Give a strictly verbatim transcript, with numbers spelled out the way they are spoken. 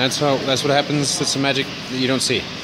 that's how that's what happens. That's the magic that you don't see.